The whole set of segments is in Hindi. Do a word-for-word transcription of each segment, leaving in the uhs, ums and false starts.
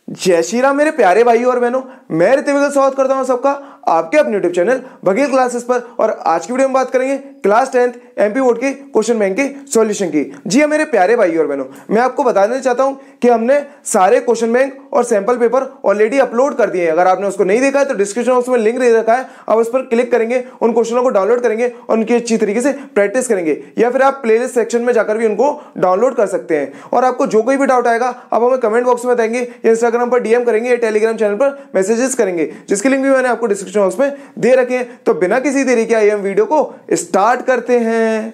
जय श्री राम मेरे प्यारे भाइयों और बहनों, मैं ऋतिक स्वागत करता हूं सबका आपके अपने यूट्यूब चैनल भगील क्लासेस पर। और आज की वीडियो में बात करेंगे क्लास टेंथ एमपी बोर्ड के क्वेश्चन बैंक के सॉल्यूशन की। जी हाँ मेरे प्यारे भाइयों और बहनों, मैं आपको बता देना चाहता हूं कि हमने सारे क्वेश्चन बैंक और सैंपल पेपर ऑलरेडी अपलोड कर दिए हैं। अगर आपने उसको नहीं देखा है तो डिस्क्रिप्शन बॉक्स में लिंक दे रखा है, आप उस पर क्लिक करेंगे, उन क्वेश्चनों को डाउनलोड करेंगे और उनकी अच्छी तरीके से प्रैक्टिस करेंगे, या फिर आप प्लेलिस्ट सेक्शन में जाकर भी उनको डाउनलोड कर सकते हैं। और आपको जो कोई भी डाउट आएगा आप हमें कमेंट बॉक्स में बताएंगे या इंस्टाग्राम पर डीएम करेंगे, टेलीग्राम चैनल पर मैसेजेस करेंगे, जिसकी लिंक भी मैंने आपको डिस्क्रिप्शन बॉक्स में दे रखे हैं। तो बिना किसी देरी के आइए हम वीडियो को स्टार्ट करते हैं।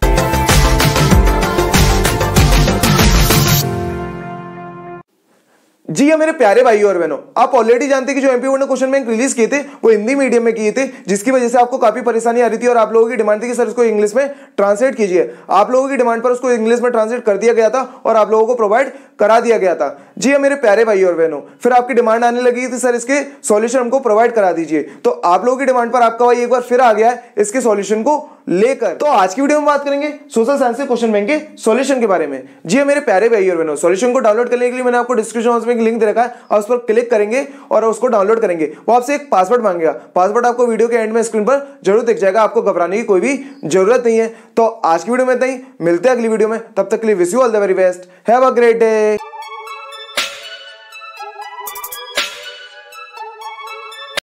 जी हाँ मेरे प्यारे भाइयों और बहनों, आप ऑलरेडी जानते हैं कि जो एमपी बोर्ड ने क्वेश्चन बैंक रिलीज किए थे वो हिंदी मीडियम में किए थे, जिसकी वजह से आपको काफी परेशानी आ रही थी और आप लोगों की डिमांड थी कि सर इसको इंग्लिश में ट्रांसलेट कीजिए। आप लोगों की डिमांड पर उसको इंग्लिश में ट्रांसलेट कर दिया गया था और आप लोगों को प्रोवाइड करा दिया गया था। जी हाँ मेरे प्यारे भाइयों और बहनों, फिर आपकी डिमांड आने लगी थी सर इसके सॉल्यूशन हमको प्रोवाइड करा दीजिए। तो आप लोगों की डिमांड पर आपका भाई एक बार फिर आ गया है इसके सॉल्यूशन को लेकर। तो आज की वीडियो में बात करेंगे सोशल साइंस के क्वेश्चन बैंक के सॉल्यूशन के बारे में। जी हाँ मेरे प्यारे भाइयों और बहनों, सॉल्यूशन को डाउनलोड करने के लिए मैंने आपको डिस्क्रिप्शन बॉक्स में एक लिंक दे रखा है, आप उस पर क्लिक करेंगे और उसको डाउनलोड करेंगे। वो आपसे एक पासवर्ड मांगेगा, पासवर्ड आपको वीडियो के एंड में स्क्रीन पर जरूर दिख जाएगा, आपको घबराने की कोई भी जरूरत नहीं है। तो आज की वीडियो में इतना ही, मिलते हैं अगली वीडियो में, तब तक के लिए wish you all the very best, have a great day.